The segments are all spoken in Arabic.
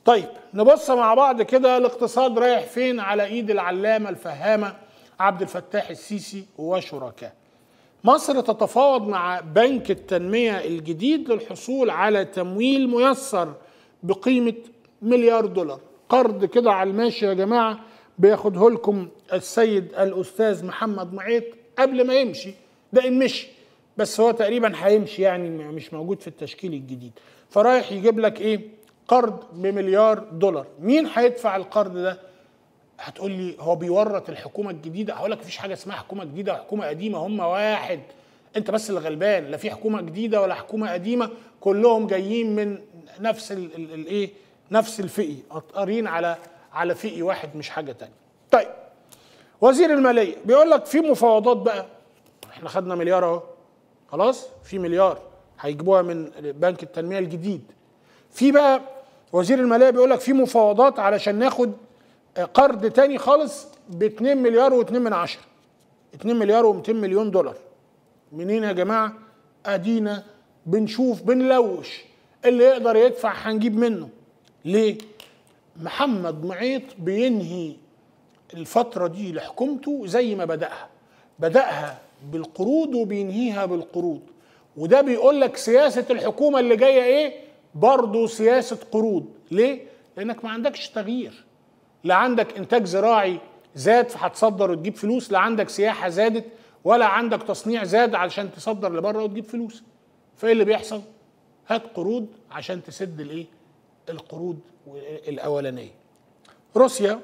طيب نبص مع بعض كده الاقتصاد رايح فين على ايد العلامة الفهامة عبد الفتاح السيسي وشركائه. مصر تتفاوض مع بنك التنمية الجديد للحصول على تمويل ميسر بقيمة مليار دولار، قرض كده على الماشي يا جماعة بياخده لكم السيد الأستاذ محمد معيط قبل ما يمشي، ده إن مشي بس هو تقريبا هيمشي يعني مش موجود في التشكيل الجديد، فرايح يجيب لك إيه؟ قرض بمليار دولار. مين هيدفع القرض ده؟ هتقول لي هو بيورط الحكومه الجديده، هقول لك مفيش حاجه اسمها حكومه جديده وحكومه قديمه، هم واحد. انت بس اللي غلبان، لا في حكومه جديده ولا حكومه قديمه، كلهم جايين من نفس الايه، نفس الفئي، قارين على فئي واحد مش حاجه تانية. طيب وزير الماليه بيقول لك في مفاوضات بقى، احنا خدنا مليار اهو خلاص، في مليار هيجيبوها من بنك التنميه الجديد. في بقى وزير الماليه بيقول لك في مفاوضات علشان ناخد قرض تاني خالص ب 2 مليار و2 من عشرة، 2 مليار و200 مليون دولار. منين يا جماعه؟ ادينا بنشوف بنلوش، اللي يقدر يدفع هنجيب منه. ليه؟ محمد معيط بينهي الفتره دي لحكومته زي ما بدأها بالقروض وبينهيها بالقروض، وده بيقول لك سياسه الحكومه اللي جايه ايه؟ برضه سياسه قروض. ليه؟ لانك ما عندكش تغيير، لا عندك انتاج زراعي زاد فهتصدر وتجيب فلوس، لا عندك سياحه زادت، ولا عندك تصنيع زاد علشان تصدر لبره وتجيب فلوس. فايه اللي بيحصل؟ هات قروض عشان تسد الايه؟ القروض الاولانيه. روسيا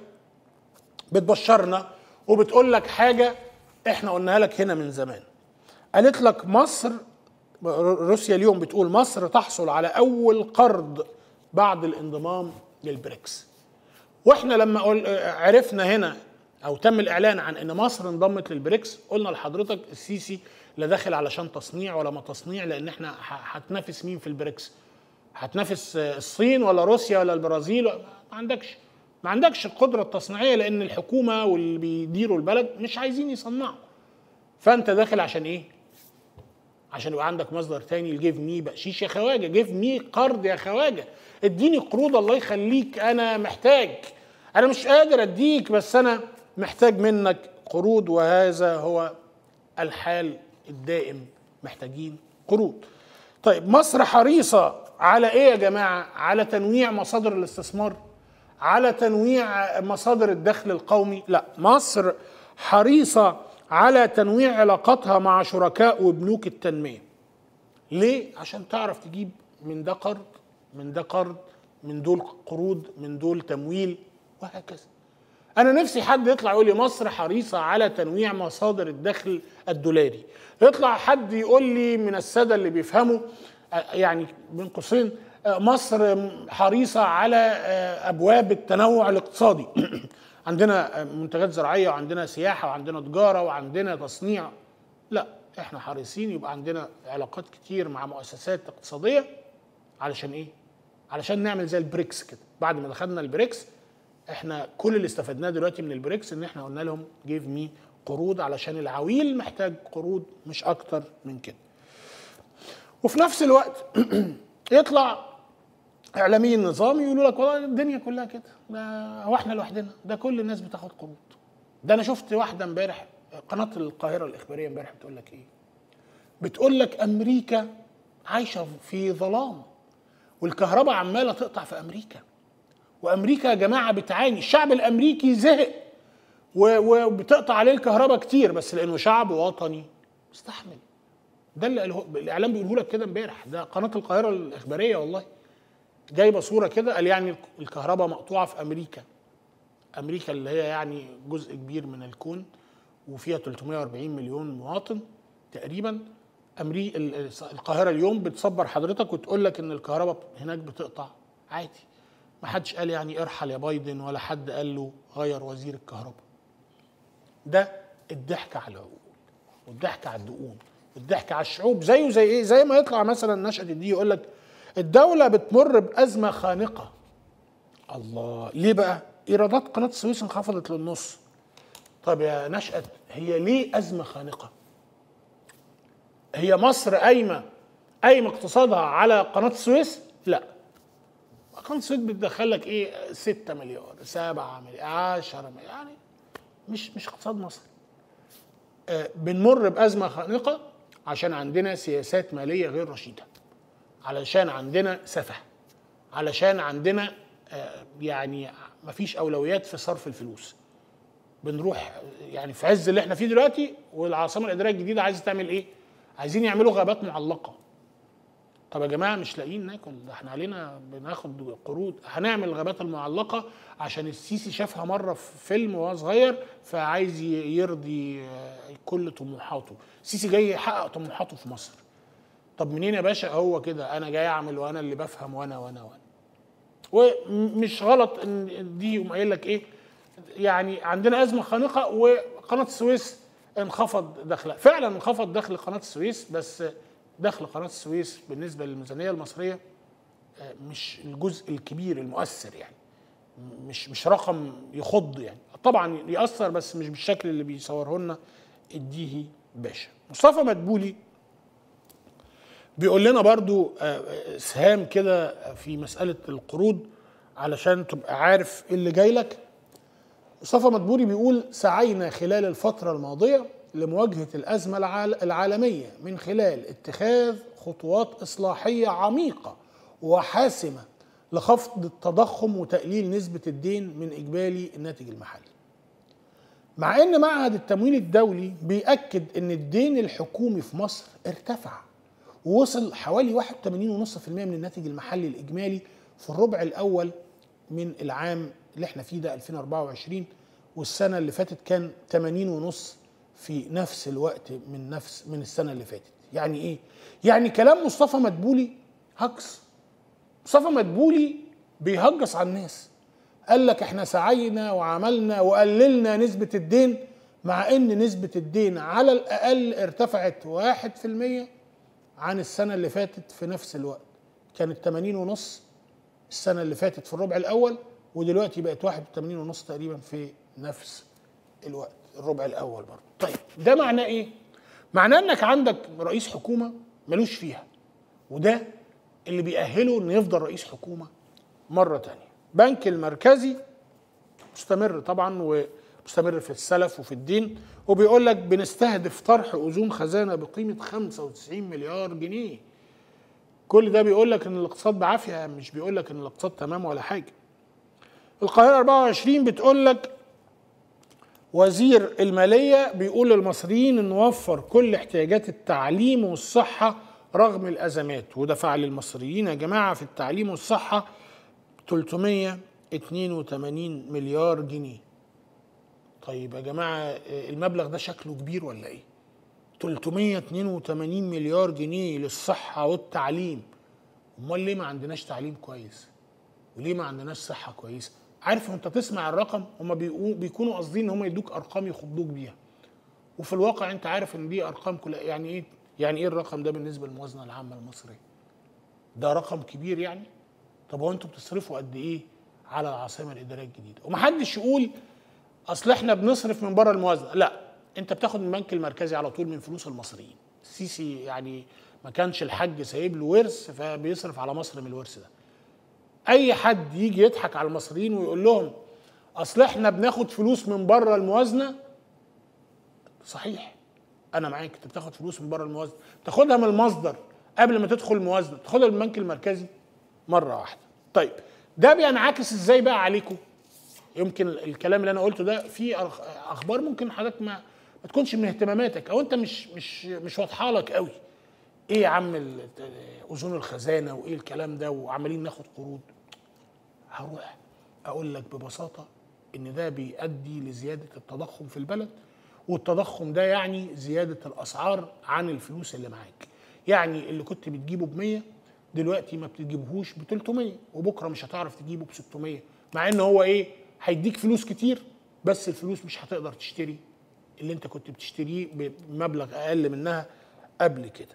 بتبشرنا وبتقول لك حاجه احنا قلناها لك هنا من زمان. قالت لك مصر، روسيا اليوم بتقول مصر تحصل على اول قرض بعد الانضمام للبريكس. واحنا لما عرفنا هنا او تم الاعلان عن ان مصر انضمت للبريكس، قلنا لحضرتك السيسي لا داخل علشان تصنيع ولا ما تصنيع، لان احنا هتنافس مين في البريكس؟ هتنافس الصين ولا روسيا ولا البرازيل؟ ما عندكش القدره التصنيعيه، لان الحكومه واللي بيديروا البلد مش عايزين يصنعوا. فانت داخل عشان ايه؟ عشان يبقى عندك مصدر تاني الجيف مي بقشيش يا خواجه، جيف مي قرض يا خواجه، اديني قروض الله يخليك، انا محتاج، انا مش قادر اديك بس انا محتاج منك قروض، وهذا هو الحال الدائم، محتاجين قروض. طيب مصر حريصة على ايه يا جماعة؟ على تنويع مصادر الاستثمار، على تنويع مصادر الدخل القومي؟ لا، مصر حريصة على تنويع علاقاتها مع شركاء وبنوك التنمية. ليه؟ عشان تعرف تجيب من ده قرض، من ده قرض، من دول قروض، من دول تمويل، وهكذا. أنا نفسي حد يطلع يقول لي مصر حريصة على تنويع مصادر الدخل الدولاري، يطلع حد يقول لي من السادة اللي بيفهموا يعني بين قوسين مصر حريصة على أبواب التنوع الاقتصادي عندنا منتجات زراعية وعندنا سياحة وعندنا تجارة وعندنا تصنيع. لا، احنا حريصين يبقى عندنا علاقات كتير مع مؤسسات اقتصادية. علشان ايه؟ علشان نعمل زي البريكس كده. بعد ما دخلنا البريكس احنا كل اللي استفدناه دلوقتي من البريكس ان احنا قلنا لهم جيف مي قروض، علشان العويل محتاج قروض مش اكتر من كده. وفي نفس الوقت يطلع اعلامي النظام يقولوا لك والله الدنيا كلها كده، ده هو احنا لوحدنا، ده كل الناس بتاخد قروض. ده انا شفت واحده امبارح، قناه القاهره الاخباريه امبارح بتقول لك ايه؟ بتقول لك امريكا عايشه في ظلام والكهرباء عماله تقطع في امريكا، وامريكا يا جماعه بتعاني، الشعب الامريكي زهق وبتقطع عليه الكهرباء كتير، بس لانه شعب وطني استحمل. ده اللي الاعلام بيقوله لك كده امبارح، ده قناه القاهره الاخباريه والله جايبه صوره كده، قال يعني الكهرباء مقطوعه في امريكا. امريكا اللي هي يعني جزء كبير من الكون وفيها 340 مليون مواطن تقريبا. القاهره اليوم بتصبر حضرتك وتقول لك ان الكهرباء هناك بتقطع عادي. ما حدش قال يعني ارحل يا بايدن، ولا حد قال له غير وزير الكهرباء. ده الضحك على العقول والضحك على الدقون والضحك على الشعوب. زيه زي ايه؟ زي ما يطلع مثلا نشأة دي يقول لك الدولة بتمر بأزمة خانقة. الله، ليه بقى؟ إيرادات قناة السويس انخفضت للنص. طب يا نشأة، هي ليه أزمة خانقة؟ هي مصر قايمة اقتصادها على قناة السويس؟ لا، قناه السويس بتدخل لك ايه 6 مليار 7 مليار 10 مليار، يعني مش اقتصاد مصر. بنمر بازمه خانقه عشان عندنا سياسات ماليه غير رشيده، علشان عندنا سفه، علشان عندنا يعني مفيش اولويات في صرف الفلوس. بنروح يعني في عز اللي احنا فيه دلوقتي، والعاصمه الاداريه الجديده عايزه تعمل ايه؟ عايزين يعملوا غابات معلقه. طب يا جماعه مش لاقيين ناكل، ده احنا علينا بناخد قروض. هنعمل الغابات المعلقه عشان السيسي شافها مره في فيلم وهو صغير، فعايز يرضي كل طموحاته. السيسي جاي يحقق طموحاته في مصر. طب منين يا باشا؟ هو كده انا جاي اعمل وانا اللي بفهم وانا ومش غلط ان دي يقوم قايل لك ايه، يعني عندنا ازمه خانقه وقناه السويس انخفض دخلها. فعلا انخفض دخل قناه السويس، بس دخل قناه السويس بالنسبه للميزانيه المصريه مش الجزء الكبير المؤثر، يعني مش رقم يخض، يعني طبعا يأثر بس مش بالشكل اللي بيصوره لنا الديهي باشا. مصطفى مدبولي بيقول لنا برضو سهام كده في مسألة القروض علشان تبقى عارف اللي جاي لك. مصطفى مدبولي بيقول: سعينا خلال الفترة الماضية لمواجهة الأزمة العالمية من خلال اتخاذ خطوات إصلاحية عميقة وحاسمة لخفض التضخم وتقليل نسبة الدين من إجمالي الناتج المحلي. مع أن معهد التمويل الدولي بيأكد أن الدين الحكومي في مصر ارتفع ووصل حوالي 81.5% من الناتج المحلي الإجمالي في الربع الأول من العام اللي احنا فيه ده 2024، والسنة اللي فاتت كان 80.5 في نفس الوقت من السنة اللي فاتت. يعني ايه؟ يعني كلام مصطفى مدبولي هجص. مصطفى مدبولي بيهجص على الناس. قال لك احنا سعينا وعملنا وقللنا نسبة الدين، مع ان نسبة الدين على الأقل ارتفعت 1% عن السنة اللي فاتت في نفس الوقت. كانت 80.5 السنة اللي فاتت في الربع الأول، ودلوقتي بقت 81.5 تقريبا في نفس الوقت الربع الأول برضه. طيب ده معناه إيه؟ معناه إنك عندك رئيس حكومة ملوش فيها، وده اللي بيأهله إنه يفضل رئيس حكومة مرة تانية. بنك المركزي مستمر طبعا ومستمر في السلف وفي الدين، وبيقول لك بنستهدف طرح أذون خزانة بقيمة 95 مليار جنيه. كل ده بيقول لك ان الاقتصاد بعافيه، مش بيقول لك ان الاقتصاد تمام ولا حاجه. القاهره 24 بتقول لك وزير الماليه بيقول للمصريين ان نوفر كل احتياجات التعليم والصحه رغم الازمات، ودفع للمصريين يا جماعه في التعليم والصحه 382 مليار جنيه. طيب يا جماعه المبلغ ده شكله كبير ولا ايه؟ 382 مليار جنيه للصحه والتعليم. امال ليه ما عندناش تعليم كويس؟ وليه ما عندناش صحه كويسه؟ عارف انت تسمع الرقم هم بيكونوا قاصدين ان هم يدوك ارقام يخضوك بيها، وفي الواقع انت عارف ان دي ارقام كلها. يعني ايه؟ يعني ايه الرقم ده بالنسبه للموازنه العامه المصريه؟ ده رقم كبير يعني. طب هو انتوا بتصرفوا قد ايه على العاصمه الاداريه الجديده؟ ومحدش يقول اصل احنا بنصرف من بره الموازنه. لا، انت بتاخد من البنك المركزي على طول من فلوس المصريين. السيسي يعني ما كانش الحاج سايب له ورث فبيصرف على مصر من الورث ده. اي حد يجي يضحك على المصريين ويقول لهم اصل احنا بناخد فلوس من بره الموازنه، صحيح انا معاك، انت بتاخد فلوس من بره الموازنه، تاخدها من المصدر قبل ما تدخل الموازنه، تاخدها من البنك المركزي مره واحده. طيب ده بينعكس ازاي بقى عليكم؟ يمكن الكلام اللي انا قلته ده في اخبار ممكن حضرتك ما تكونش من اهتماماتك، او انت مش واضحه لك قوي. ايه يا عم اذون الخزانه وايه الكلام ده وعمالين ناخد قروض؟ هروح اقول لك ببساطه ان ده بيؤدي لزياده التضخم في البلد، والتضخم ده يعني زياده الاسعار عن الفلوس اللي معاك. يعني اللي كنت بتجيبه ب100 دلوقتي ما بتجيبهوش ب300، وبكره مش هتعرف تجيبه ب600، مع ان هو ايه؟ هيديك فلوس كتير، بس الفلوس مش هتقدر تشتري اللي انت كنت بتشتريه بمبلغ اقل منها قبل كده.